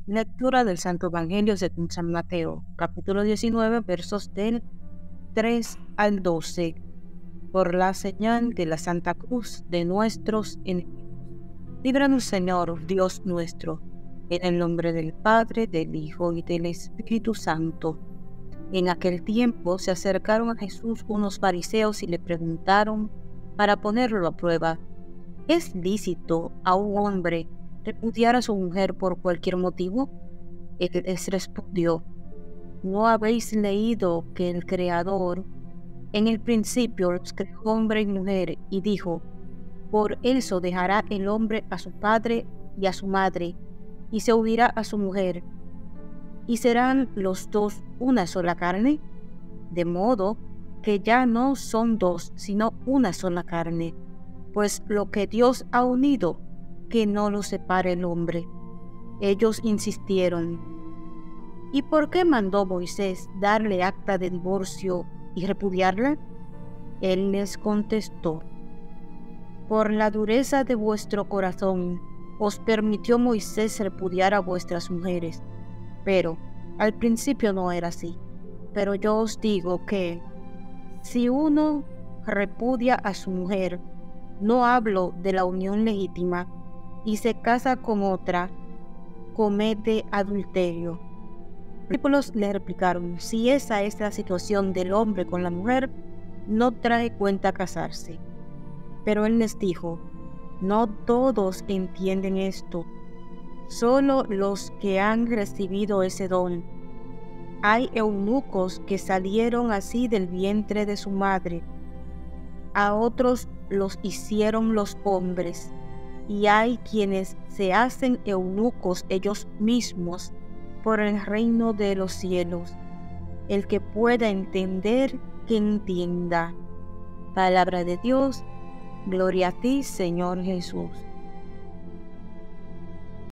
Lectura del Santo Evangelio según San Mateo, capítulo 19, versos del 3 al 12. Por la señal de la Santa Cruz de nuestros enemigos, líbranos, Señor, Dios nuestro, en el nombre del Padre, del Hijo y del Espíritu Santo. En aquel tiempo se acercaron a Jesús unos fariseos y le preguntaron, para ponerlo a prueba: ¿es lícito a un hombre repudiar a su mujer por cualquier motivo? Él les respondió: ¿no habéis leído que el Creador en el principio los creó hombre y mujer, y dijo: por eso dejará el hombre a su padre y a su madre, y se unirá a su mujer, y serán los dos una sola carne? De modo que ya no son dos, sino una sola carne. Pues lo que Dios ha unido, que no lo separe el hombre. Ellos insistieron: ¿y por qué mandó Moisés darle acta de divorcio y repudiarla? Él les contestó: por la dureza de vuestro corazón os permitió Moisés repudiar a vuestras mujeres, pero al principio no era así. Pero yo os digo que si uno repudia a su mujer, no hablo de la unión legítima, y se casa con otra, comete adulterio. Los discípulos le replicaron: si esa es la situación del hombre con la mujer, no trae cuenta casarse. Pero él les dijo: no todos entienden esto, solo los que han recibido ese don. Hay eunucos que salieron así del vientre de su madre, a otros los hicieron los hombres, y hay quienes se hacen eunucos ellos mismos por el reino de los cielos. El que pueda entender, que entienda. Palabra de Dios. Gloria a ti, Señor Jesús.